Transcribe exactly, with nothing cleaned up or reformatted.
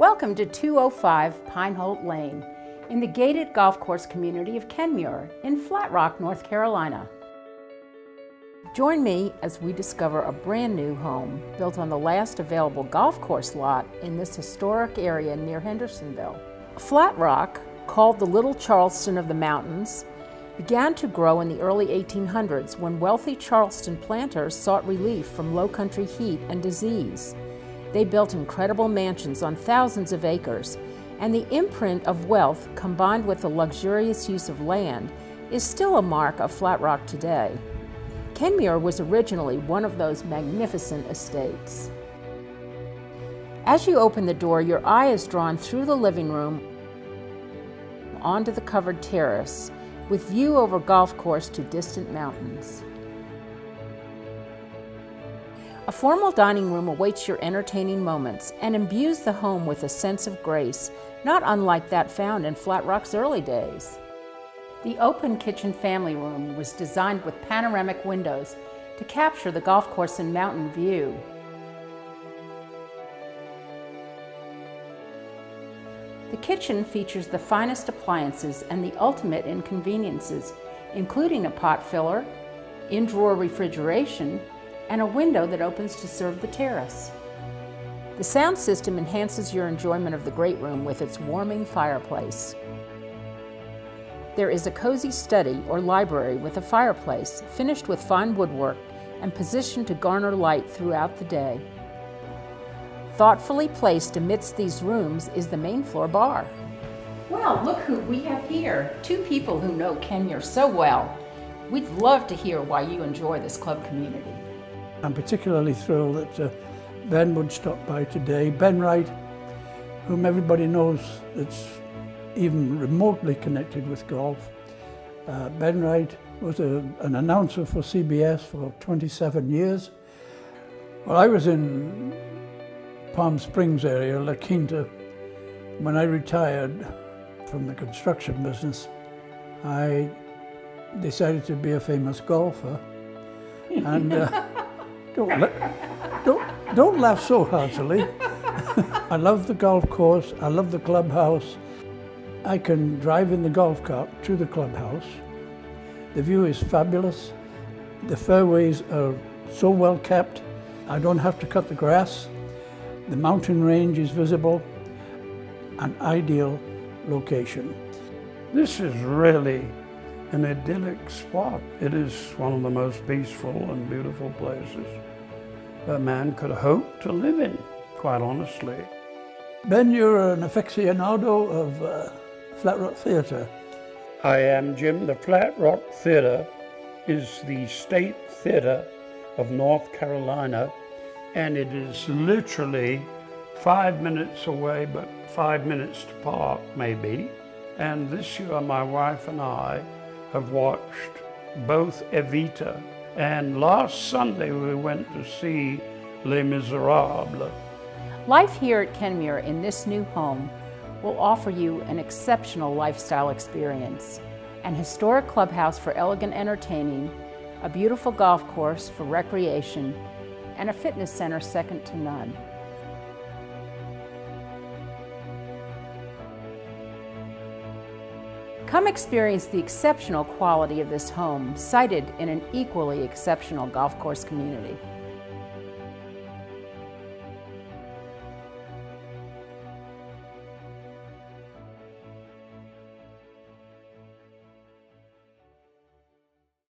Welcome to two oh five Pineholt Lane in the gated golf course community of Kenmure in Flat Rock, North Carolina. Join me as we discover a brand new home built on the last available golf course lot in this historic area near Hendersonville. Flat Rock, called the Little Charleston of the mountains, began to grow in the early eighteen hundreds when wealthy Charleston planters sought relief from low-country heat and disease. They built incredible mansions on thousands of acres, and the imprint of wealth combined with the luxurious use of land is still a mark of Flat Rock today. Kenmure was originally one of those magnificent estates. As you open the door, your eye is drawn through the living room onto the covered terrace with view over golf course to distant mountains. A formal dining room awaits your entertaining moments and imbues the home with a sense of grace, not unlike that found in Flat Rock's early days. The open kitchen family room was designed with panoramic windows to capture the golf course and mountain view. The kitchen features the finest appliances and the ultimate in conveniences, including a pot filler, in-drawer refrigeration, and a window that opens to serve the terrace. The sound system enhances your enjoyment of the great room with its warming fireplace. There is a cozy study or library with a fireplace, finished with fine woodwork and positioned to garner light throughout the day. Thoughtfully placed amidst these rooms is the main floor bar. Well, look who we have here. Two people who know Kenmure so well. We'd love to hear why you enjoy this club community. I'm particularly thrilled that uh, Ben would stop by today. Ben Wright, whom everybody knows that's even remotely connected with golf. Uh, Ben Wright was a, an announcer for C B S for twenty-seven years. Well, I was in Palm Springs area, La Quinta. When I retired from the construction business, I decided to be a famous golfer. And uh, don't, don't, don't laugh so heartily. I love the golf course, I love the clubhouse. I can drive in the golf cart to the clubhouse. The view is fabulous. The fairways are so well kept. I don't have to cut the grass. The mountain range is visible. An ideal location. This is really an idyllic spot. It is one of the most peaceful and beautiful places a man could hope to live in, quite honestly. Ben, you're an aficionado of uh, Flat Rock Theatre. I am, Jim. The Flat Rock Theatre is the state theatre of North Carolina, and it is literally five minutes away, but five minutes to park, maybe. And this year, my wife and I have watched both Evita, and last Sunday we went to see Les Miserables. Life here at Kenmure in this new home will offer you an exceptional lifestyle experience, an historic clubhouse for elegant entertaining, a beautiful golf course for recreation, and a fitness center second to none. Come experience the exceptional quality of this home, sited in an equally exceptional golf course community.